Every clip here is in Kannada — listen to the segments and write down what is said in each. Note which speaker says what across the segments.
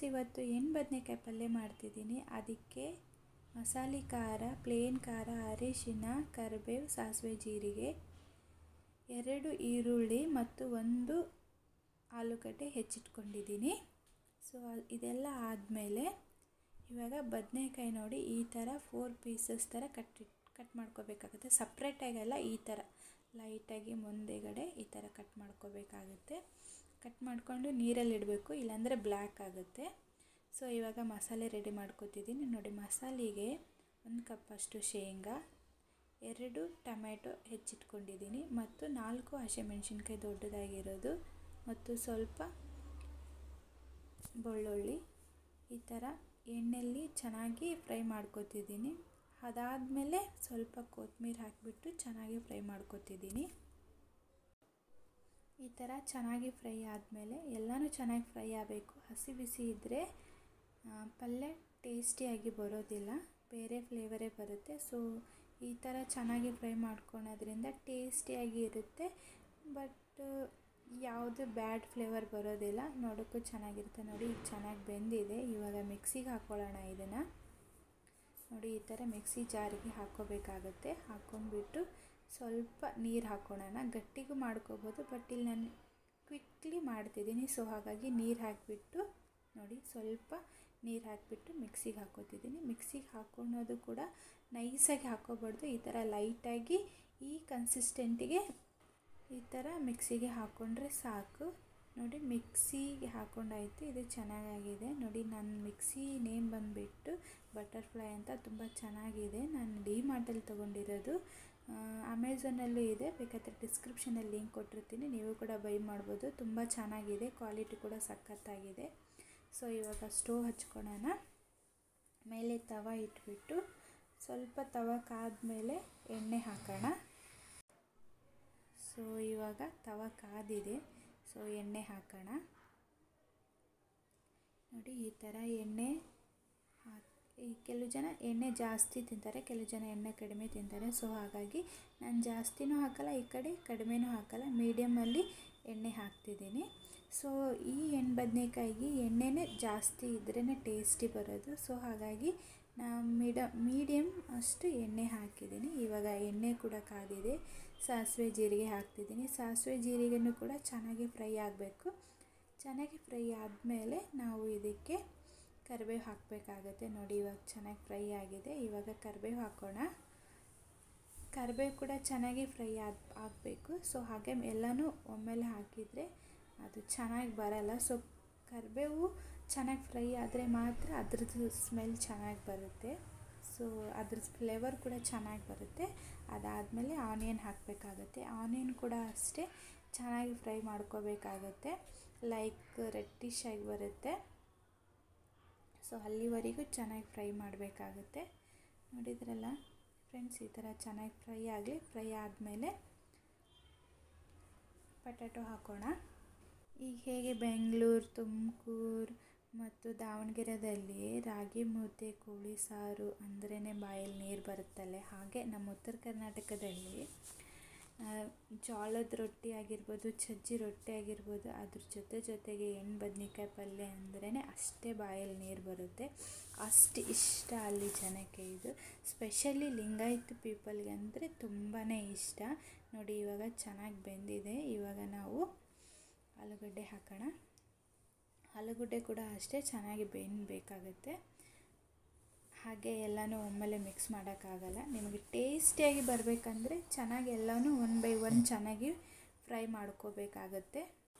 Speaker 1: ಇವತ್ತು ಏನು ಬದನೆಕಾಯಿ ಪಲ್ಯ ಮಾಡ್ತಿದ್ದೀನಿ. ಅದಕ್ಕೆ ಮಸಾಲೆ ಖಾರ, ಪ್ಲೇನ್ ಖಾರ, ಅರಿಶಿನ, ಕರಿಬೇವು, ಸಾಸಿವೆ, ಜೀರಿಗೆ, 2 ಈರುಳ್ಳಿ ಮತ್ತು 1 ಆಲೂಗಡ್ಡೆ ಹೆಚ್ಚಿಟ್ಕೊಂಡಿದ್ದೀನಿ. ಸೊ ಇದೆಲ್ಲ ಆದಮೇಲೆ ಇವಾಗ ಬದನೆಕಾಯಿ ನೋಡಿ ಈ ಥರ 4 ಪೀಸಸ್ ಥರ ಕಟ್ ಮಾಡ್ಕೋಬೇಕಾಗುತ್ತೆ. ಸಪ್ರೇಟಾಗಲ್ಲ, ಈ ಥರ ಲೈಟಾಗಿ ಮುಂದೆಗಡೆ ಈ ಥರ ಕಟ್ ಮಾಡ್ಕೋಬೇಕಾಗುತ್ತೆ. ಕಟ್ ಮಾಡಿಕೊಂಡು ನೀರಲ್ಲಿ ಇಡಬೇಕು, ಇಲ್ಲಾಂದರೆ ಬ್ಲ್ಯಾಕ್ ಆಗುತ್ತೆ. ಸೊ ಇವಾಗ ಮಸಾಲೆ ರೆಡಿ ಮಾಡ್ಕೊತಿದ್ದೀನಿ ನೋಡಿ. ಮಸಾಲೆಗೆ 1 ಕಪ್ಪಷ್ಟು ಶೇಂಗಾ, 2 ಟೊಮೆಟೊ ಹೆಚ್ಚಿಟ್ಕೊಂಡಿದ್ದೀನಿ ಮತ್ತು 4 ಹಸಿಮೆಣಸಿನ್ಕಾಯಿ ದೊಡ್ಡದಾಗಿರೋದು ಮತ್ತು ಸ್ವಲ್ಪ ಬೆಳ್ಳುಳ್ಳಿ ಈ ಥರ ಎಣ್ಣೆಯಲ್ಲಿ ಚೆನ್ನಾಗಿ ಫ್ರೈ ಮಾಡ್ಕೊತಿದ್ದೀನಿ. ಅದಾದಮೇಲೆ ಸ್ವಲ್ಪ ಕೊತ್ತಂಬರಿ ಹಾಕಿಬಿಟ್ಟು ಚೆನ್ನಾಗಿ ಫ್ರೈ ಮಾಡ್ಕೊತಿದ್ದೀನಿ. ಈ ಥರ ಚೆನ್ನಾಗಿ ಫ್ರೈ ಆದಮೇಲೆ ಎಲ್ಲನೂ ಚೆನ್ನಾಗಿ ಫ್ರೈ ಆಗಬೇಕು. ಹಸಿ ಬಿಸಿ ಇದ್ದರೆ ಪಲ್ಯ ಟೇಸ್ಟಿಯಾಗಿ ಬರೋದಿಲ್ಲ, ಬೇರೆ ಫ್ಲೇವರೇ ಬರುತ್ತೆ. ಸೊ ಈ ಥರ ಚೆನ್ನಾಗಿ ಫ್ರೈ ಮಾಡ್ಕೊಳೋದ್ರಿಂದ ಟೇಸ್ಟಿಯಾಗಿ ಇರುತ್ತೆ, ಬಟ್ ಯಾವುದು ಬ್ಯಾಡ್ ಫ್ಲೇವರ್ ಬರೋದಿಲ್ಲ, ನೋಡೋಕ್ಕೂ ಚೆನ್ನಾಗಿರುತ್ತೆ. ನೋಡಿ ಈಗ ಚೆನ್ನಾಗಿ ಬೆಂದಿದೆ. ಇವಾಗ ಮಿಕ್ಸಿಗೆ ಹಾಕ್ಕೊಳ್ಳೋಣ. ಇದನ್ನು ನೋಡಿ ಈ ಥರ ಮಿಕ್ಸಿ ಜಾರಿಗೆ ಹಾಕ್ಕೋಬೇಕಾಗುತ್ತೆ. ಹಾಕ್ಕೊಂಡ್ಬಿಟ್ಟು ಸ್ವಲ್ಪ ನೀರು ಹಾಕ್ಕೊಳ್ಳೋಣ. ಗಟ್ಟಿಗೂ ಮಾಡ್ಕೋಬೋದು, ಬಟ್ ಇಲ್ಲಿ ನಾನು ಕ್ವಿಕ್ಲಿ ಮಾಡ್ತಿದ್ದೀನಿ. ಸೊ ಹಾಗಾಗಿ ನೀರು ಹಾಕಿಬಿಟ್ಟು ನೋಡಿ ಸ್ವಲ್ಪ ನೀರು ಹಾಕಿಬಿಟ್ಟು ಮಿಕ್ಸಿಗೆ ಹಾಕ್ಕೋತಿದ್ದೀನಿ. ಮಿಕ್ಸಿಗೆ ಹಾಕ್ಕೊಳ್ಳೋದು ಕೂಡ ನೈಸಾಗಿ ಹಾಕ್ಕೋಬಾರ್ದು, ಈ ಥರ ಲೈಟಾಗಿ ಈ ಕನ್ಸಿಸ್ಟೆಂಟಿಗೆ ಈ ಥರ ಮಿಕ್ಸಿಗೆ ಹಾಕ್ಕೊಂಡ್ರೆ ಸಾಕು. ನೋಡಿ ಮಿಕ್ಸಿಗೆ ಹಾಕ್ಕೊಂಡಾಯಿತು. ಇದು ಚೆನ್ನಾಗಾಗಿದೆ ನೋಡಿ. ನನ್ನ ಮಿಕ್ಸಿ ನೇಮ್ ಬಂದುಬಿಟ್ಟು ಬಟರ್ಫ್ಲೈ ಅಂತ, ತುಂಬ ಚೆನ್ನಾಗಿದೆ. ನಾನು ಡಿಮಾರ್ಟಲ್ಲಿ ತೊಗೊಂಡಿರೋದು. ಅಮೆಝಾನಲ್ಲೂ ಇದೆ, ಬೇಕಾದರೆ ಡಿಸ್ಕ್ರಿಪ್ಷನಲ್ಲಿ ಲಿಂಕ್ ಕೊಟ್ಟಿರ್ತೀನಿ, ನೀವು ಕೂಡ ಬೈ ಮಾಡ್ಬೋದು. ತುಂಬ ಚೆನ್ನಾಗಿದೆ, ಕ್ವಾಲಿಟಿ ಕೂಡ ಸಖತ್ತಾಗಿದೆ. ಸೊ ಇವಾಗ ಸ್ಟವ್ ಹಚ್ಕೊಳ್ಳೋಣ. ಮೇಲೆ ತವ ಇಟ್ಬಿಟ್ಟು ಸ್ವಲ್ಪ ತವ ಕಾದ್ಮೇಲೆ ಎಣ್ಣೆ ಹಾಕೋಣ. ಸೊ ಇವಾಗ ತವ ಕಾದಿದೆ. ಸೊ ಎಣ್ಣೆ ಹಾಕೋಣ. ನೋಡಿ ಈ ಥರ ಎಣ್ಣೆ ಕೆಲವು ಜನ ಎಣ್ಣೆ ಜಾಸ್ತಿ ತಿಂತಾರೆ, ಕೆಲವು ಜನ ಎಣ್ಣೆ ಕಡಿಮೆ ತಿಂತಾರೆ. ಸೊ ಹಾಗಾಗಿ ನಾನು ಜಾಸ್ತಿನೂ ಹಾಕಲ್ಲ, ಈ ಕಡೆ ಕಡಿಮೆನೂ ಹಾಕಲ್ಲ, ಮೀಡಿಯಮಲ್ಲಿ ಎಣ್ಣೆ ಹಾಕ್ತಿದ್ದೀನಿ. ಸೊ ಈ ಬದನೆಕಾಯಿಗೆ ಎಣ್ಣೆನೇ ಜಾಸ್ತಿ ಇದ್ರೇ ಟೇಸ್ಟಿ ಬರೋದು. ಸೊ ಹಾಗಾಗಿ ನಾನು ಮೀಡಿಯಮ್ ಅಷ್ಟು ಎಣ್ಣೆ ಹಾಕಿದ್ದೀನಿ. ಇವಾಗ ಎಣ್ಣೆ ಕೂಡ ಕಾದಿದೆ. ಸಾಸಿವೆ ಜೀರಿಗೆ ಹಾಕ್ತಿದ್ದೀನಿ. ಸಾಸಿವೆ ಜೀರಿಗೆನೂ ಕೂಡ ಚೆನ್ನಾಗಿ ಫ್ರೈ ಆಗಬೇಕು. ಚೆನ್ನಾಗಿ ಫ್ರೈ ಆದಮೇಲೆ ನಾವು ಇದಕ್ಕೆ ಕರಿಬೇವು ಹಾಕಬೇಕಾಗುತ್ತೆ. ನೋಡಿ ಇವಾಗ ಚೆನ್ನಾಗಿ ಫ್ರೈ ಆಗಿದೆ. ಇವಾಗ ಕರಿಬೇವು ಹಾಕೋಣ. ಕರಿಬೇವು ಕೂಡ ಚೆನ್ನಾಗಿ ಫ್ರೈ ಆಗಬೇಕು. ಸೊ ಹಾಗೆ ಎಲ್ಲನೂ ಒಮ್ಮೆಲೆ ಹಾಕಿದರೆ ಅದು ಚೆನ್ನಾಗಿ ಬರಲ್ಲ. ಸೊ ಕರಿಬೇವು ಚೆನ್ನಾಗಿ ಫ್ರೈ ಆದರೆ ಮಾತ್ರ ಅದ್ರದ್ದು ಸ್ಮೆಲ್ ಚೆನ್ನಾಗಿ ಬರುತ್ತೆ. ಸೊ ಅದ್ರ ಫ್ಲೇವರ್ ಕೂಡ ಚೆನ್ನಾಗಿ ಬರುತ್ತೆ. ಅದಾದಮೇಲೆ ಆನಿಯನ್ ಹಾಕಬೇಕಾಗುತ್ತೆ. ಆನಿಯನ್ ಕೂಡ ಅಷ್ಟೇ ಚೆನ್ನಾಗಿ ಫ್ರೈ ಮಾಡ್ಕೋಬೇಕಾಗುತ್ತೆ, ಲೈಕ್ ರೆಡ್ಡಿಶ್ ಆಗಿ ಬರುತ್ತೆ. ಸೊ ಅಲ್ಲಿವರೆಗೂ ಚೆನ್ನಾಗಿ ಫ್ರೈ ಮಾಡಬೇಕಾಗುತ್ತೆ. ನೋಡಿದ್ರಲ್ಲ ಫ್ರೆಂಡ್ಸ್, ಈ ಥರ ಚೆನ್ನಾಗಿ ಫ್ರೈ ಆಗಲಿ. ಫ್ರೈ ಆದಮೇಲೆ ಪೊಟ್ಯಾಟೊ ಹಾಕೋಣ. ಈಗ ಹೇಗೆ ಬೆಂಗಳೂರು, ತುಮಕೂರು ಮತ್ತು ದಾವಣಗೆರೆಯಲ್ಲಿ ರಾಗಿ ಮುದ್ದೆ, ಕೋಳಿ ಸಾರು ಅಂದ್ರೇ ಬಾಯಲ್ಲಿ ನೀರು ಬರುತ್ತಲ್ಲ, ಹಾಗೆ ನಮ್ಮ ಉತ್ತರ ಕರ್ನಾಟಕದಲ್ಲಿ ಜೋಳದ ರೊಟ್ಟಿ ಆಗಿರ್ಬೋದು, ಸಜ್ಜಿ ರೊಟ್ಟಿ ಆಗಿರ್ಬೋದು, ಅದ್ರ ಜೊತೆಗೆ ಬದನೆಕಾಯಿ ಪಲ್ಯ ಅಂದ್ರೇ ಅಷ್ಟೇ ಬಾಯಲ್ಲಿ ನೀರು ಬರುತ್ತೆ. ಅಷ್ಟು ಇಷ್ಟ ಅಲ್ಲಿ ಜನಕ್ಕೆ. ಇದು ಸ್ಪೆಷಲಿ ಲಿಂಗಾಯತ್ ಪೀಪಲ್ಗೆ ಅಂದರೆ ತುಂಬಾ ಇಷ್ಟ. ನೋಡಿ ಇವಾಗ ಚೆನ್ನಾಗಿ ಬೆಂದಿದೆ. ಇವಾಗ ನಾವು ಆಲೂಗಡ್ಡೆ ಹಾಕೋಣ. ಆಲೂಗಡ್ಡೆ ಕೂಡ ಅಷ್ಟೇ ಚೆನ್ನಾಗಿ ಬೇಯಬೇಕಾಗುತ್ತೆ. ಹಾಗೆ ಎಲ್ಲನೂ ಒಮ್ಮೆಲೆ ಮಿಕ್ಸ್ ಮಾಡೋಕ್ಕಾಗಲ್ಲ. ನಿಮಗೆ ಟೇಸ್ಟಿಯಾಗಿ ಬರಬೇಕಂದ್ರೆ ಚೆನ್ನಾಗಿ ಎಲ್ಲನೂ 1 by 1 ಚೆನ್ನಾಗಿ ಫ್ರೈ ಮಾಡ್ಕೋಬೇಕಾಗತ್ತೆ.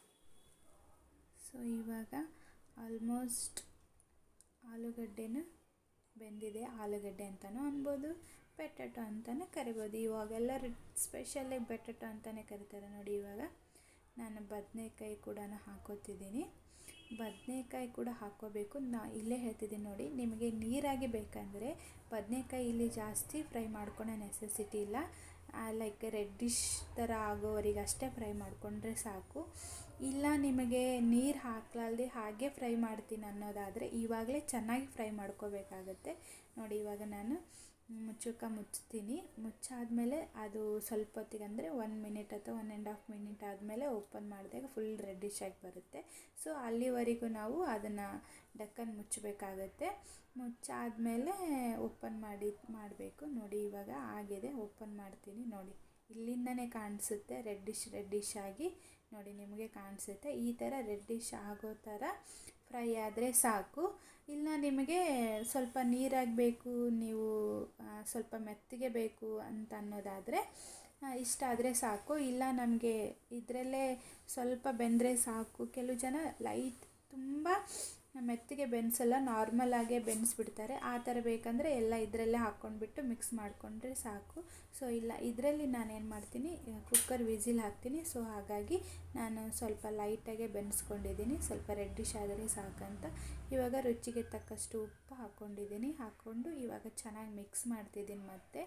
Speaker 1: ಸೊ ಇವಾಗ ಆಲ್ಮೋಸ್ಟ್ ಆಲೂಗಡ್ಡೆನೂ ಬೆಂದಿದೆ. ಆಲೂಗಡ್ಡೆ ಅಂತಲೂ ಅನ್ಬೋದು, ಪೊಟ್ಯಾಟೊ ಅಂತಲೂ ಕರಿಬೋದು. ಇವಾಗೆಲ್ಲರೂ ಸ್ಪೆಷಲಾಗಿ ಪೊಟ್ಯಾಟೊ ಅಂತಲೇ ಕರಿತಾರೆ. ನೋಡಿ ಇವಾಗ ನಾನು ಬದನೆಕಾಯಿ ಕೂಡ ಹಾಕೋತಿದ್ದೀನಿ. ಬದನೆಕಾಯಿ ಕೂಡ ಹಾಕ್ಕೋಬೇಕು. ಇಲ್ಲೇ ಹೇಳ್ತಿದ್ದೀನಿ ನೋಡಿ, ನಿಮಗೆ ನೀರಾಗಿ ಬೇಕಂದರೆ ಬದನೆಕಾಯಿ ಇಲ್ಲಿ ಜಾಸ್ತಿ ಫ್ರೈ ಮಾಡ್ಕೊಳ್ಳೋ ನೆಸೆಸಿಟಿ ಇಲ್ಲ. ಲೈಕ್ ರೆಡ್ಡಿಶ್ ಥರ ಆಗೋವರೆಗೆ ಅಷ್ಟೇ ಫ್ರೈ ಮಾಡಿಕೊಂಡ್ರೆ ಸಾಕು. ಇಲ್ಲ ನಿಮಗೆ ನೀರು ಹಾಕ್ಲಾಲ್ದೆ ಹಾಗೆ ಫ್ರೈ ಮಾಡ್ತೀನಿ ಅನ್ನೋದಾದರೆ ಇವಾಗಲೇ ಚೆನ್ನಾಗಿ ಫ್ರೈ ಮಾಡ್ಕೋಬೇಕಾಗತ್ತೆ. ನೋಡಿ ಇವಾಗ ನಾನು ಮುಚ್ತೀನಿ. ಮುಚ್ಚಾದಮೇಲೆ ಅದು ಸ್ವಲ್ಪ ಹೊತ್ತಿಗೆ ಅಂದರೆ 1 ಮಿನಿಟ್ ಅಥವಾ 1.5 ಮಿನಿಟ್ ಆದಮೇಲೆ ಓಪನ್ ಮಾಡಿದಾಗ ಫುಲ್ ರೆಡ್ಡಿಶ್ ಆಗಿ ಬರುತ್ತೆ. ಸೊ ಅಲ್ಲಿವರೆಗೂ ನಾವು ಅದನ್ನು ಡಕ್ಕನ್ ಮುಚ್ಚಬೇಕಾಗತ್ತೆ. ಮುಚ್ಚಾದಮೇಲೆ ಓಪನ್ ಮಾಡಬೇಕು. ನೋಡಿ ಇವಾಗ ಆಗಿದೆ. ಓಪನ್ ಮಾಡ್ತೀನಿ. ನೋಡಿ ಇಲ್ಲಿಂದನೇ ಕಾಣಿಸುತ್ತೆ ರೆಡ್ಡಿಶ್ ಆಗಿ. ನೋಡಿ ನಿಮಗೆ ಕಾಣಿಸುತ್ತೆ. ಈ ಥರ ರೆಡ್ಡಿಶ್ ಆಗೋ ಥರ ಫ್ರೈ ಆದರೆ ಸಾಕು. ಇಲ್ಲ ನಿಮಗೆ ಸ್ವಲ್ಪ ನೀರಾಗಬೇಕು, ನೀವು ಸ್ವಲ್ಪ ಮೆತ್ತಗೆ ಬೇಕು ಅಂತ ಅನ್ನೋದಾದರೆ ಇಷ್ಟ ಆದರೆ ಸಾಕು. ಇಲ್ಲ ನಮಗೆ ಇದರಲ್ಲೇ ಸ್ವಲ್ಪ ಬೆಂದರೆ ಸಾಕು. ಕೆಲವು ಜನ ತುಂಬ ಮೆತ್ತಗೆ ಬೆನ್ಸಲ್ಲ, ನಾರ್ಮಲಾಗೇ ಬೆನ್ಸ್ಬಿಡ್ತಾರೆ. ಆ ಥರ ಬೇಕಂದರೆ ಎಲ್ಲ ಇದರಲ್ಲೇ ಹಾಕ್ಕೊಂಡ್ಬಿಟ್ಟು ಮಿಕ್ಸ್ ಮಾಡಿಕೊಂಡ್ರೆ ಸಾಕು. ಸೊ ಇಲ್ಲ, ಇದರಲ್ಲಿ ನಾನೇನು ಮಾಡ್ತೀನಿ, ಕುಕ್ಕರ್ ವಿಸಿಲ್ ಹಾಕ್ತೀನಿ. ಸೊ ಹಾಗಾಗಿ ನಾನು ಸ್ವಲ್ಪ ಲೈಟಾಗೆ ಬೆನ್ಸ್ಕೊಂಡಿದ್ದೀನಿ. ಸ್ವಲ್ಪ ರೆಡ್ಡಿಶ್ ಆದರೆ ಸಾಕಂತ. ಇವಾಗ ರುಚಿಗೆ ತಕ್ಕಷ್ಟು ಉಪ್ಪು ಹಾಕ್ಕೊಂಡು ಇವಾಗ ಚೆನ್ನಾಗಿ ಮಿಕ್ಸ್ ಮಾಡ್ತಿದ್ದೀನಿ. ಮತ್ತು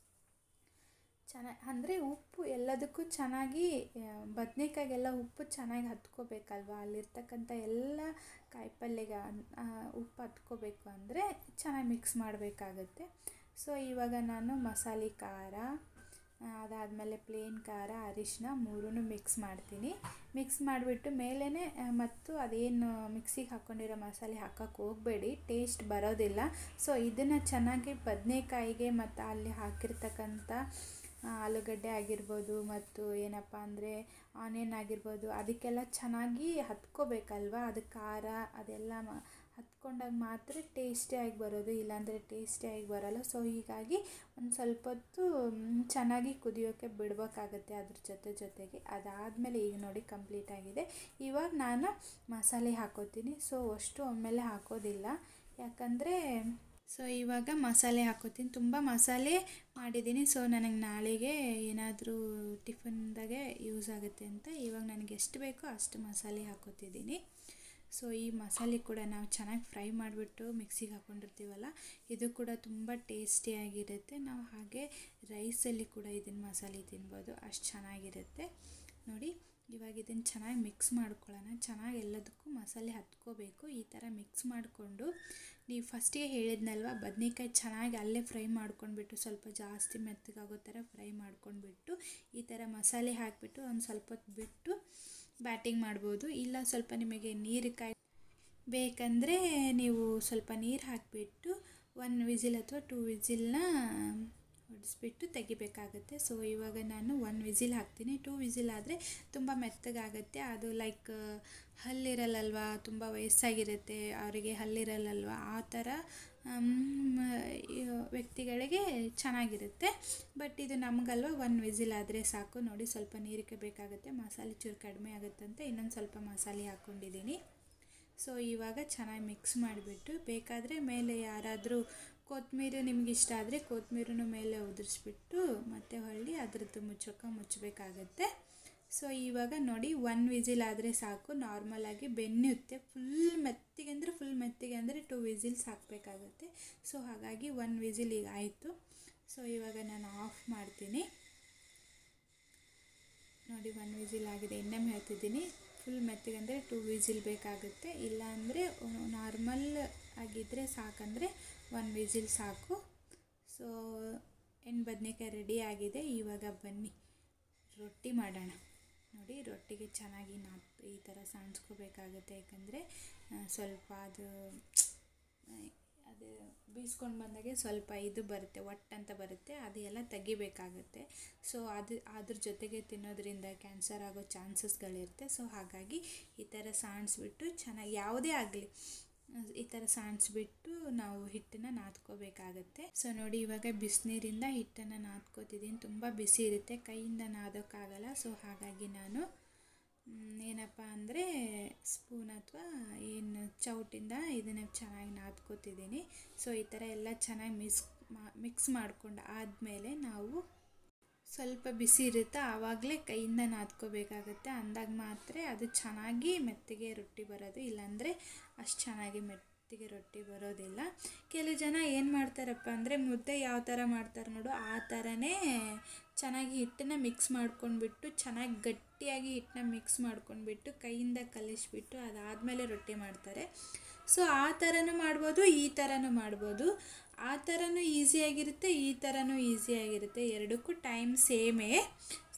Speaker 1: ಅಂದರೆ ಉಪ್ಪು ಎಲ್ಲದಕ್ಕೂ ಚೆನ್ನಾಗಿ, ಬದನೇಕಾಯಿಗೆಲ್ಲ ಉಪ್ಪು ಚೆನ್ನಾಗಿ ಹತ್ಕೋಬೇಕಲ್ವ, ಅಲ್ಲಿರ್ತಕ್ಕಂಥ ಎಲ್ಲ ಕಾಯಿಪಲ್ಯಗೆ ಉಪ್ಪು ಹತ್ಕೋಬೇಕು ಅಂದರೆ ಚೆನ್ನಾಗಿ ಮಿಕ್ಸ್ ಮಾಡಬೇಕಾಗತ್ತೆ. ಸೊ ಇವಾಗ ನಾನು ಮಸಾಲೆ ಖಾರ, ಅದಾದಮೇಲೆ ಪ್ಲೇನ್ ಖಾರ, ಅರಿಶಿನ ಮೂರೂ ಮಿಕ್ಸ್ ಮಾಡ್ತೀನಿ. ಮಿಕ್ಸ್ ಮಾಡಿಬಿಟ್ಟು ಮೇಲೇ ಮತ್ತು ಅದೇನು ಮಿಕ್ಸಿಗೆ ಹಾಕ್ಕೊಂಡಿರೋ ಮಸಾಲೆ ಹಾಕೋಕ್ಕೆ ಹೋಗಬೇಡಿ, ಟೇಸ್ಟ್ ಬರೋದಿಲ್ಲ. ಸೊ ಇದನ್ನು ಚೆನ್ನಾಗಿ ಬದನೇಕಾಯಿಗೆ ಮತ್ತು ಅಲ್ಲಿ ಹಾಕಿರ್ತಕ್ಕಂಥ ಆಲೂಗಡ್ಡೆ ಆಗಿರ್ಬೋದು ಮತ್ತು ಏನಪ್ಪ ಅಂದರೆ ಆನಿಯನ್ ಆಗಿರ್ಬೋದು, ಅದಕ್ಕೆಲ್ಲ ಚೆನ್ನಾಗಿ ಹತ್ಕೋಬೇಕಲ್ವ. ಅದು ಖಾರ ಅದೆಲ್ಲ ಹತ್ಕೊಂಡಾಗ ಮಾತ್ರ ಟೇಸ್ಟಿಯಾಗಿ ಬರೋದು, ಇಲ್ಲಾಂದರೆ ಟೇಸ್ಟಿಯಾಗಿ ಬರೋಲ್ಲ. ಸೊ ಹೀಗಾಗಿ ಒಂದು ಸ್ವಲ್ಪ ಹೊತ್ತು ಚೆನ್ನಾಗಿ ಕುದಿಯೋಕ್ಕೆ ಬಿಡಬೇಕಾಗತ್ತೆ ಅದ್ರ ಜೊತೆಗೆ. ಅದಾದಮೇಲೆ ಈಗ ನೋಡಿ ಕಂಪ್ಲೀಟ್ ಆಗಿದೆ. ಇವಾಗ ನಾನು ಮಸಾಲೆ ಹಾಕೋತೀನಿ. ಸೊ ಅಷ್ಟು ಒಮ್ಮೆಲೆ ಹಾಕೋದಿಲ್ಲ, ಯಾಕಂದರೆ ಇವಾಗ ಮಸಾಲೆ ಹಾಕೋತೀನಿ. ತುಂಬ ಮಸಾಲೆ ಮಾಡಿದ್ದೀನಿ. ಸೊ ನನಗೆ ನಾಳೆಗೆ ಏನಾದರೂ ಟಿಫನ್ದಾಗೆ ಯೂಸ್ ಆಗುತ್ತೆ ಅಂತ ಇವಾಗ ನನಗೆ ಎಷ್ಟು ಬೇಕೋ ಅಷ್ಟು ಮಸಾಲೆ ಹಾಕೋತಿದ್ದೀನಿ. ಸೊ ಈ ಮಸಾಲೆ ಕೂಡ ನಾವು ಚೆನ್ನಾಗಿ ಫ್ರೈ ಮಾಡಿಬಿಟ್ಟು ಮಿಕ್ಸಿಗೆ ಹಾಕ್ಕೊಂಡಿರ್ತೀವಲ್ಲ, ಇದು ಕೂಡ ತುಂಬ ಟೇಸ್ಟಿಯಾಗಿರುತ್ತೆ. ನಾವು ಹಾಗೆ ರೈಸಲ್ಲಿ ಕೂಡ ಇದನ್ನು ಮಸಾಲೆ ತಿನ್ಬೋದು, ಅಷ್ಟು ಚೆನ್ನಾಗಿರುತ್ತೆ. ನೋಡಿ ಇವಾಗ ಇದನ್ನು ಚೆನ್ನಾಗಿ ಮಿಕ್ಸ್ ಮಾಡ್ಕೊಳ್ಳೋಣ. ಚೆನ್ನಾಗಿ ಎಲ್ಲದಕ್ಕೂ ಮಸಾಲೆ ಹತ್ಕೋಬೇಕು. ಈ ಥರ ಮಿಕ್ಸ್ ಮಾಡಿಕೊಂಡು, ನೀವು ಫಸ್ಟಿಗೆ ಹೇಳಿದ್ನಲ್ವ, ಬದನೇಕಾಯಿ ಚೆನ್ನಾಗಿ ಅಲ್ಲೇ ಫ್ರೈ ಮಾಡ್ಕೊಂಡ್ಬಿಟ್ಟು ಸ್ವಲ್ಪ ಜಾಸ್ತಿ ಮೆತ್ತಗಾಗೋ ಥರ ಫ್ರೈ ಮಾಡ್ಕೊಂಡ್ಬಿಟ್ಟು ಈ ಥರ ಮಸಾಲೆ ಹಾಕಿಬಿಟ್ಟು ಒಂದು ಸ್ವಲ್ಪ ಹೊತ್ತು ಬಿಟ್ಟು ಬ್ಯಾಟಿಂಗ್ ಮಾಡ್ಬೋದು. ಇಲ್ಲ ಸ್ವಲ್ಪ ನಿಮಗೆ ನೀರು ಬೇಕಂದರೆ ನೀವು ಸ್ವಲ್ಪ ನೀರು ಹಾಕಿಬಿಟ್ಟು 1 ವಿಸಿಲ್ ಅಥವಾ 2 ವಿಸಿಲ್ನ ಹೊಡಿಸ್ಬಿಟ್ಟು ತೆಗಿಬೇಕಾಗತ್ತೆ. ಸೊ ಇವಾಗ ನಾನು 1 ವಿಸಿಲ್ ಹಾಕ್ತೀನಿ. 2 ವಿಸಿಲ್ ಆದರೆ ತುಂಬ ಮೆತ್ತಗಾಗುತ್ತೆ. ಅದು ಲೈಕ್ ಹಲ್ಲಿರಲ್ಲಲ್ವ, ತುಂಬ ವಯಸ್ಸಾಗಿರುತ್ತೆ ಅವರಿಗೆ, ಹಲ್ಲಿರಲ್ಲಲ್ವ, ಆ ಥರ ವ್ಯಕ್ತಿಗಳಿಗೆ ಚೆನ್ನಾಗಿರುತ್ತೆ. ಬಟ್ ಇದು ನಮಗಲ್ವ 1 ವಿಸಿಲ್ ಆದರೆ ಸಾಕು. ನೋಡಿ ಸ್ವಲ್ಪ ನೀರಿಗೆ ಬೇಕಾಗುತ್ತೆ, ಮಸಾಲೆ ಚೂರು ಕಡಿಮೆ ಆಗುತ್ತಂತ ಇನ್ನೊಂದು ಸ್ವಲ್ಪ ಮಸಾಲೆ ಹಾಕ್ಕೊಂಡಿದ್ದೀನಿ. ಸೊ ಇವಾಗ ಚೆನ್ನಾಗಿ ಮಿಕ್ಸ್ ಮಾಡಿಬಿಟ್ಟು, ಬೇಕಾದರೆ ಮೇಲೆ ಯಾರಾದರೂ ಕೊತ್ತಂಬರಿ ನಿಮ್ಗೆ ಇಷ್ಟ ಆದರೆ ಕೊತ್ತಂಬರಿನೂ ಮೇಲೆ ಉದುರಿಸ್ಬಿಟ್ಟು ಮತ್ತೆ ಹೊಳ್ಳಿ ಅದರದ್ದು ಮುಚ್ಚಬೇಕಾಗತ್ತೆ. ಸೊ ಇವಾಗ ನೋಡಿ 1 ವಿಸಿಲ್ ಆದರೆ ಸಾಕು. ನಾರ್ಮಲಾಗಿ ಬೆನ್ನುತ್ತೆ. ಫುಲ್ ಮೆತ್ತಿಗೆ ಅಂದರೆ 2 ವಿಸಿಲ್ಸ್ ಹಾಕಬೇಕಾಗತ್ತೆ. ಸೊ ಹಾಗಾಗಿ 1 ವಿಸಿಲ್ ಈಗ ಆಯಿತು. ಸೊ ಇವಾಗ ನಾನು ಆಫ್ ಮಾಡ್ತೀನಿ. ನೋಡಿ 1 ವಿಸಿಲ್ ಆಗಿದೆ. ಇನ್ನೊಮ್ಮೆ ಹೇಳ್ತಿದ್ದೀನಿ, ಫುಲ್ ಮೆತ್ತಿಗೆ ಅಂದರೆ 2 ವಿಸಿಲ್ ಬೇಕಾಗುತ್ತೆ. ಇಲ್ಲಾಂದರೆ ನಾರ್ಮಲ್ ಆಗಿದ್ದರೆ ಸಾಕಂದರೆ 1 ವಿಸಿಲ್ ಸಾಕು. ಸೊ ಬದನೇಕಾಯಿ ರೆಡಿ ಆಗಿದೆ. ಇವಾಗ ಬನ್ನಿ ರೊಟ್ಟಿ ಮಾಡೋಣ. ನೋಡಿ ರೊಟ್ಟಿಗೆ ಚೆನ್ನಾಗಿ ಈ ಥರ ಸಾಣಿಸ್ಕೋಬೇಕಾಗುತ್ತೆ, ಯಾಕಂದರೆ ಸ್ವಲ್ಪ ಅದು ಬೀಸ್ಕೊಂಡು ಬಂದಾಗೆ ಸ್ವಲ್ಪ ಇದು ಬರುತ್ತೆ, ಒಟ್ಟಂತ ಬರುತ್ತೆ, ಅದೆಲ್ಲ ತೆಗಿಬೇಕಾಗುತ್ತೆ. ಸೊ ಅದ್ರ ಜೊತೆಗೆ ತಿನ್ನೋದ್ರಿಂದ ಕ್ಯಾನ್ಸರ್ ಆಗೋ ಚಾನ್ಸಸ್ಗಳಿರುತ್ತೆ. ಸೊ ಹಾಗಾಗಿ ಈ ಥರ ಸಾಣಿಸ್ಬಿಟ್ಟು ಚೆನ್ನಾಗಿ, ಯಾವುದೇ ಆಗಲಿ ಈ ಥರ ಸಾಣಿಸ್ಬಿಟ್ಟು ನಾವು ಹಿಟ್ಟನ್ನು ನಾದ್ಕೋಬೇಕಾಗತ್ತೆ. ಸೊ ನೋಡಿ ಇವಾಗ ಬಿಸಿನೀರಿಂದ ಹಿಟ್ಟನ್ನು ನಾದ್ಕೋತಿದ್ದೀನಿ. ತುಂಬ ಬಿಸಿ ಇರುತ್ತೆ, ಕೈಯಿಂದ ನಾದೋಕ್ಕಾಗಲ್ಲ. ಸೊ ಹಾಗಾಗಿ ನಾನು ಏನಪ್ಪ ಅಂದರೆ ಸ್ಪೂನ್ ಅಥವಾ ಏನು ಚೌಟಿಂದ ಇದನ್ನು ಚೆನ್ನಾಗಿ ನಾದ್ಕೋತಿದ್ದೀನಿ. ಸೊ ಈ ಥರ ಎಲ್ಲ ಚೆನ್ನಾಗಿ ಮಿಕ್ಸ್ ಮಾಡ್ಕೊಂಡು ಆದಮೇಲೆ ನಾವು ಸ್ವಲ್ಪ ಬಿಸಿ ಇರುತ್ತೆ ಆವಾಗಲೇ ಕೈಯಿಂದ ನಾದ್ಕೋಬೇಕಾಗತ್ತೆ. ಅಂದಾಗ ಮಾತ್ರ ಅದು ಚೆನ್ನಾಗಿ ಮೆತ್ತಗೆ ರೊಟ್ಟಿ ಬರೋದು, ಇಲ್ಲಾಂದರೆ ಅಷ್ಟು ಚೆನ್ನಾಗಿ ಮೆತ್ತಗೆ ರೊಟ್ಟಿ ಬರೋದಿಲ್ಲ. ಕೆಲವು ಜನ ಏನು ಮಾಡ್ತಾರಪ್ಪ ಅಂದರೆ ಮುದ್ದೆ ಯಾವ ಥರ ಮಾಡ್ತಾರೆ ನೋಡು, ಆ ಥರನೇ ಚೆನ್ನಾಗಿ ಹಿಟ್ಟನ್ನು ಮಿಕ್ಸ್ ಮಾಡ್ಕೊಂಡ್ಬಿಟ್ಟು, ಚೆನ್ನಾಗಿ ಗಟ್ಟಿಯಾಗಿ ಹಿಟ್ಟನ್ನ ಮಿಕ್ಸ್ ಮಾಡ್ಕೊಂಡ್ಬಿಟ್ಟು ಕೈಯಿಂದ ಕಲಿಸ್ಬಿಟ್ಟು ಅದಾದಮೇಲೆ ರೊಟ್ಟಿ ಮಾಡ್ತಾರೆ. ಸೊ ಆ ಥರನೂ ಮಾಡ್ಬೋದು, ಈ ಥರನೂ ಮಾಡ್ಬೋದು. ಆ ಥರನೂ ಈಸಿಯಾಗಿರುತ್ತೆ, ಈ ಥರನೂ ಈಸಿಯಾಗಿರುತ್ತೆ. ಎರಡಕ್ಕೂ ಟೈಮ್ ಸೇಮೇ.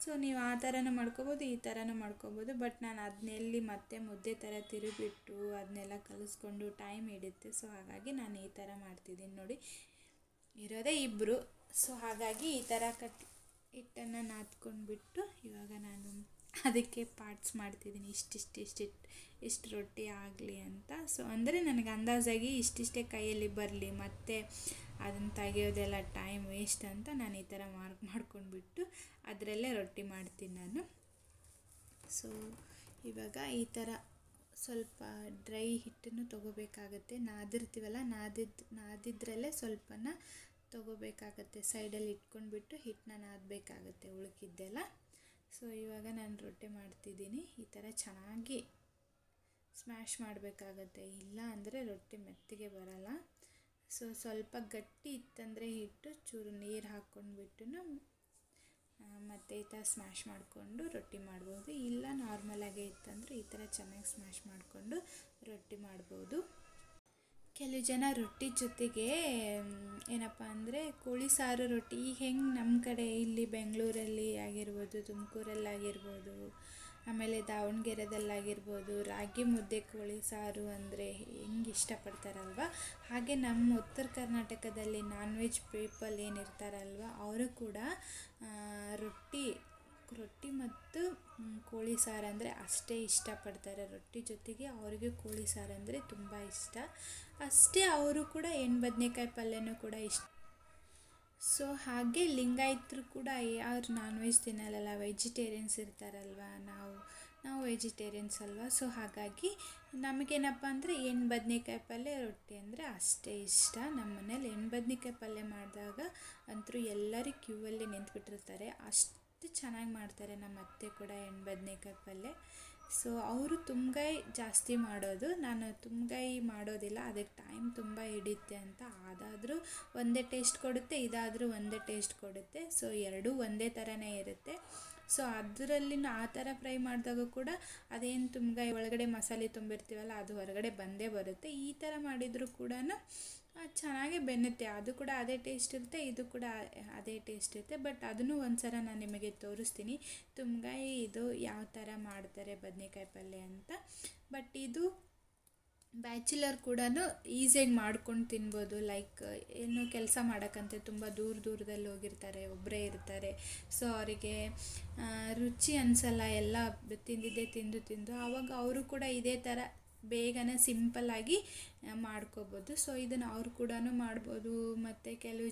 Speaker 1: ಸೊ ನೀವು ಆ ಥರನೂ ಮಾಡ್ಕೋಬೋದು, ಈ ಥರನೂ ಮಾಡ್ಕೋಬೋದು. ಬಟ್ ನಾನು ಅದನ್ನೆಲ್ಲಿ ಮತ್ತೆ ಮುದ್ದೆ ಥರ ತಿರುಗಿಬಿಟ್ಟು ಅದನ್ನೆಲ್ಲ ಕಲಿಸ್ಕೊಂಡು ಟೈಮ್ ಹಿಡಿಯುತ್ತೆ. ಸೊ ಹಾಗಾಗಿ ನಾನು ಈ ಥರ ಮಾಡ್ತಿದ್ದೀನಿ ನೋಡಿ. ಇರೋದೇ ಇಬ್ಬರು, ಸೊ ಹಾಗಾಗಿ ಈ ಥರ ಹಿಟ್ಟನ್ನು ನಾದ್ಕೊಂಡ್ಬಿಟ್ಟು ಇವಾಗ ನಾನು ಅದಕ್ಕೆ ಪಾರ್ಟ್ಸ್ ಮಾಡ್ತಿದ್ದೀನಿ. ಇಷ್ಟು ರೊಟ್ಟಿ ಆಗಲಿ ಅಂತ. ಸೊ ಅಂದರೆ ನನಗೆ ಅಂದಾಜಾಗಿ ಇಷ್ಟಿಷ್ಟೇ ಕೈಯಲ್ಲಿ ಬರಲಿ, ಮತ್ತು ಅದನ್ನು ತೆಗೆಯೋದೆಲ್ಲ ಟೈಮ್ ವೇಸ್ಟ್ ಅಂತ ನಾನು ಈ ಥರ ಮಾಡ್ಕೊಂಡ್ಬಿಟ್ಟು ಅದರಲ್ಲೇ ರೊಟ್ಟಿ ಮಾಡ್ತೀನಿ ನಾನು. ಸೊ ಇವಾಗ ಈ ಥರ ಸ್ವಲ್ಪ ಡ್ರೈ ಹಿಟ್ಟನ್ನು ತೊಗೋಬೇಕಾಗತ್ತೆ. ನಾದಿರ್ತೀವಲ್ಲ, ನಾದಿದ್ರಲ್ಲೇ ಸ್ವಲ್ಪನ ತೊಗೋಬೇಕಾಗತ್ತೆ. ಸೈಡಲ್ಲಿ ಇಟ್ಕೊಂಡ್ಬಿಟ್ಟು ಹಿಟ್ಟನ್ನ ನಾದಬೇಕಾಗತ್ತೆ ಉಳ್ಕಿದ್ದೆಲ್ಲ. ಸೊ ಇವಾಗ ನಾನು ರೊಟ್ಟಿ ಮಾಡ್ತಿದ್ದೀನಿ. ಈ ಥರ ಚೆನ್ನಾಗಿ ಸ್ಮ್ಯಾಶ್ ಮಾಡಬೇಕಾಗತ್ತೆ, ಇಲ್ಲ ಅಂದರೆ ರೊಟ್ಟಿ ಮೆತ್ತಗೆ ಬರಲ್ಲ. ಸೊ ಸ್ವಲ್ಪ ಗಟ್ಟಿ ಇತ್ತಂದರೆ ಹಿಟ್ಟು ಚೂರು ನೀರು ಹಾಕ್ಕೊಂಡ್ಬಿಟ್ಟು ಮತ್ತು ಈ ಥರ ಸ್ಮ್ಯಾಶ್ ಮಾಡಿಕೊಂಡು ರೊಟ್ಟಿ ಮಾಡ್ಬೋದು. ಇಲ್ಲ ನಾರ್ಮಲಾಗೇ ಇತ್ತಂದರೆ ಈ ಥರ ಚೆನ್ನಾಗಿ ಸ್ಮ್ಯಾಶ್ ಮಾಡಿಕೊಂಡು ರೊಟ್ಟಿ ಮಾಡ್ಬೋದು. ಕೆಲವು ಜನ ರೊಟ್ಟಿ ಜೊತೆಗೆ ಏನಪ್ಪ ಅಂದರೆ ಕೋಳಿ ಸಾರು ರೊಟ್ಟಿ, ಈಗ ಹೆಂಗೆ ನಮ್ಮ ಕಡೆ ಇಲ್ಲಿ ಬೆಂಗಳೂರಲ್ಲಿ ಆಗಿರ್ಬೋದು, ತುಮಕೂರಲ್ಲಾಗಿರ್ಬೋದು, ಆಮೇಲೆ ದಾವಣಗೆರೆದಲ್ಲಾಗಿರ್ಬೋದು ರಾಗಿ ಮುದ್ದೆ ಕೋಳಿ ಸಾರು ಅಂದರೆ ಹೆಂಗೆ ಇಷ್ಟಪಡ್ತಾರಲ್ವ, ಹಾಗೆ ನಮ್ಮ ಉತ್ತರ ಕರ್ನಾಟಕದಲ್ಲಿ ನಾನ್ ವೆಜ್ ಪೀಪಲ್ ಏನಿರ್ತಾರಲ್ವ ಅವರು ಕೂಡ ರೊಟ್ಟಿ ಮತ್ತು ಕೋಳಿ ಸಾರು ಅಂದರೆ ಅಷ್ಟೇ ಇಷ್ಟಪಡ್ತಾರೆ. ರೊಟ್ಟಿ ಜೊತೆಗೆ ಅವರಿಗೆ ಕೋಳಿ ಸಾರು ಅಂದರೆ ತುಂಬ ಇಷ್ಟ. ಅಷ್ಟೇ ಅವರು ಕೂಡ ಎಣ್ಣೆ ಬದನೇಕಾಯಿ ಪಲ್ಯನೂ ಕೂಡ ಇಷ್ಟ. ಸೊ ಹಾಗೆ ಲಿಂಗಾಯತರು ಕೂಡ ಯಾರು ನಾನ್ ವೆಜ್ ತಿನ್ನಲ್ಲ, ವೆಜಿಟೇರಿಯನ್ಸ್ ಇರ್ತಾರಲ್ವ, ನಾವು ವೆಜಿಟೇರಿಯನ್ಸ್ ಅಲ್ವಾ. ಸೊ ಹಾಗಾಗಿ ನಮಗೇನಪ್ಪ ಅಂದರೆ ಎಣ್ಣೆ ಬದನೇಕಾಯಿ ಪಲ್ಯ ರೊಟ್ಟಿ ಅಂದರೆ ಅಷ್ಟೇ ಇಷ್ಟ. ನಮ್ಮ ಮನೇಲಿ ಎಣ್ಣೆ ಬದನೇಕಾಯಿ ಪಲ್ಯ ಮಾಡಿದಾಗ ಅಂತೂ ಎಲ್ಲರೂ ಕ್ಯೂವಲ್ಲಿ ನಿಂತ್ಬಿಟ್ಟಿರ್ತಾರೆ. ಅಷ್ಟು ಚೆನ್ನಾಗಿ ಮಾಡ್ತಾರೆ ನಮ್ಮ ಅತ್ತೆ ಕೂಡ ಎಣ್ಣೆ ಬದನೇಕಾಯಿ ಪಲ್ಯ. ಸೊ ಅವರು ತುಂಬ್ಗಾಯಿ ಜಾಸ್ತಿ ಮಾಡೋದು, ನಾನು ತುಂಬ್ಗಾಯಿ ಮಾಡೋದಿಲ್ಲ, ಅದಕ್ಕೆ ಟೈಮ್ ತುಂಬ ಹಿಡಿಯುತ್ತೆ ಅಂತ. ಅದಾದರೂ ಒಂದೇ ಟೇಸ್ಟ್ ಕೊಡುತ್ತೆ, ಇದಾದರೂ ಒಂದೇ ಟೇಸ್ಟ್ ಕೊಡುತ್ತೆ. ಸೊ ಎರಡೂ ಒಂದೇ ಥರನೇ ಇರುತ್ತೆ. ಸೊ ಅದರಲ್ಲಿ ಆ ಥರ ಫ್ರೈ ಮಾಡಿದಾಗ ಕೂಡ ಅದೇನು ತುಂಬ್ಗಾಯಿ ಒಳಗಡೆ ಮಸಾಲೆ ತುಂಬಿರ್ತೀವಲ್ಲ ಅದು ಹೊರಗಡೆ ಬಂದೇ ಬರುತ್ತೆ. ಈ ಥರ ಮಾಡಿದರೂ ಕೂಡ ಚೆನ್ನಾಗೇ ಬೆನ್ನುತ್ತೆ. ಅದು ಕೂಡ ಅದೇ ಟೇಸ್ಟ್ ಇರುತ್ತೆ, ಇದು ಕೂಡ ಅದೇ ಟೇಸ್ಟ್ ಇರುತ್ತೆ. ಬಟ್ ಅದನ್ನು ಒಂದು ಸಲ ನಾನು ನಿಮಗೆ ತೋರಿಸ್ತೀನಿ ತುಂಬ್ಗಾಯಿ ಇದು ಯಾವ ಥರ ಮಾಡ್ತಾರೆ ಬದನೇಕಾಯಿ ಪಲ್ಯ ಅಂತ. ಬಟ್ ಇದು ಬ್ಯಾಚುಲರ್ ಕೂಡ ಈಸಿಯಾಗಿ ಮಾಡ್ಕೊಂಡು ತಿನ್ಬೋದು. ಲೈಕ್ ಏನು ಕೆಲಸ ಮಾಡೋಕ್ಕಂತೆ ತುಂಬ ದೂರದಲ್ಲಿ ಹೋಗಿರ್ತಾರೆ, ಒಬ್ಬರೇ ಇರ್ತಾರೆ. ಸೊ ಅವರಿಗೆ ರುಚಿ ಅನಿಸಲ್ಲ, ಎಲ್ಲ ತಿಂದಿದ್ದೇ ತಿಂದು ಆವಾಗ ಅವರು ಕೂಡ ಇದೇ ಥರ ಬೇಗನೆ ಸಿಂಪಲ್ಲಾಗಿ ಮಾಡ್ಕೋಬೋದು. ಸೊ ಇದನ್ನು ಅವರು ಕೂಡ ಮಾಡ್ಬೋದು. ಮತ್ತು ಕೆಲವು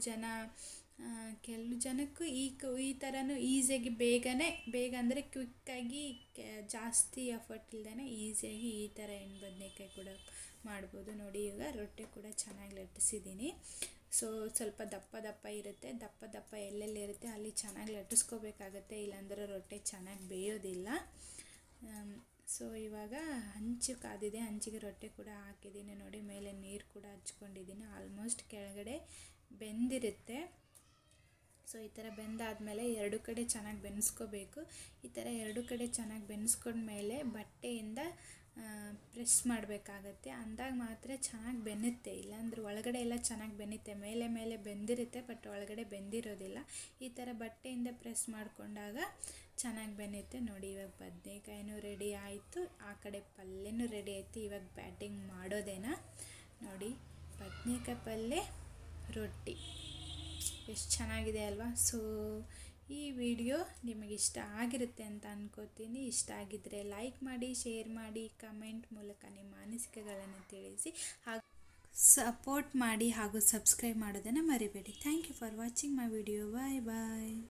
Speaker 1: ಜನಕ್ಕೂ ಈ ಥರನೂ ಈಸಿಯಾಗಿ ಬೇಗ ಅಂದರೆ ಕ್ವಿಕ್ಕಾಗಿ ಜಾಸ್ತಿ ಎಫರ್ಟ್ ಇಲ್ಲದೇ ಈಸಿಯಾಗಿ ಈ ಥರ ಎಣ್ಣೆ ಬದನೇಕಾಯಿ ಕೂಡ ಮಾಡ್ಬೋದು. ನೋಡಿ ಈಗ ರೊಟ್ಟಿ ಕೂಡ ಚೆನ್ನಾಗಿ ಲಟ್ಟಿಸಿದ್ದೀನಿ. ಸೊ ಸ್ವಲ್ಪ ದಪ್ಪ ಇರುತ್ತೆ, ದಪ್ಪ ಎಲ್ಲೆಲ್ಲಿರುತ್ತೆ ಅಲ್ಲಿ ಚೆನ್ನಾಗಿ ಲಟ್ಟಿಸ್ಕೋಬೇಕಾಗತ್ತೆ, ಇಲ್ಲಾಂದರೆ ರೊಟ್ಟಿ ಚೆನ್ನಾಗಿ ಬೇಯೋದಿಲ್ಲ. ಸೊ ಇವಾಗ ಹಂಚು ಕಾದಿದೆ, ಹಂಚಿಗೆ ರೊಟ್ಟಿ ಕೂಡ ಹಾಕಿದ್ದೀನಿ ನೋಡಿ. ಮೇಲೆ ನೀರು ಕೂಡ ಹಚ್ಕೊಂಡಿದ್ದೀನಿ. ಆಲ್ಮೋಸ್ಟ್ ಕೆಳಗಡೆ ಬೆಂದಿರುತ್ತೆ. ಸೊ ಈ ಥರ ಬೆಂದಾದಮೇಲೆ ಎರಡು ಕಡೆ ಚೆನ್ನಾಗಿ ಬೆನ್ಸ್ಕೋಬೇಕು. ಈ ಥರ ಎರಡು ಕಡೆ ಚೆನ್ನಾಗಿ ಬೆನ್ಸ್ಕೊಂಡ್ಮೇಲೆ ಬಟ್ಟೆಯಿಂದ ಪ್ರೆಸ್ ಮಾಡಬೇಕಾಗತ್ತೆ. ಅಂದಾಗ ಮಾತ್ರ ಚೆನ್ನಾಗಿ ಬೆನ್ನುತ್ತೆ, ಇಲ್ಲಾಂದ್ರೆ ಒಳಗಡೆ ಎಲ್ಲ ಚೆನ್ನಾಗಿ ಬೆನ್ನುತ್ತೆ. ಮೇಲೆ ಬೆಂದಿರುತ್ತೆ ಬಟ್ ಒಳಗಡೆ ಬೆಂದಿರೋದಿಲ್ಲ. ಈ ಥರ ಬಟ್ಟೆಯಿಂದ ಪ್ರೆಸ್ ಮಾಡಿಕೊಂಡಾಗ ಚೆನ್ನಾಗಿ ಬೆನ್ನುತ್ತೆ. ನೋಡಿ ಇವಾಗ ಬದನೇಕಾಯಿನೂ ರೆಡಿ ಆಯಿತು, ಆ ಕಡೆ ಪಲ್ಯನೂ ರೆಡಿ ಆಯಿತು. ಇವಾಗ ಬ್ಯಾಟಿಂಗ್ ಮಾಡೋದೇನಾ ನೋಡಿ. ಬದನೇಕಾಯಿ ಪಲ್ಯ ರೊಟ್ಟಿ ಎಷ್ಟು ಚೆನ್ನಾಗಿದೆ ಅಲ್ವಾ. ಸೊ ಈ ವಿಡಿಯೋ ನಿಮಗೆ ಇಷ್ಟ ಆಗಿರುತ್ತೆ ಅಂತ ಅನ್ಕೋತೀನಿ. ಇಷ್ಟ ಆಗಿದ್ದರೆ ಲೈಕ್ ಮಾಡಿ, ಶೇರ್ ಮಾಡಿ, ಕಮೆಂಟ್ ಮೂಲಕ ನಿಮ್ಮ ಅನಿಸಿಕೆಗಳನ್ನು ತಿಳಿಸಿ, ಹಾಗೂ ಸಪೋರ್ಟ್ ಮಾಡಿ ಹಾಗೂ ಸಬ್ಸ್ಕ್ರೈಬ್ ಮಾಡೋದನ್ನು ಮರಿಬೇಡಿ. Thank you for watching my video. Bye.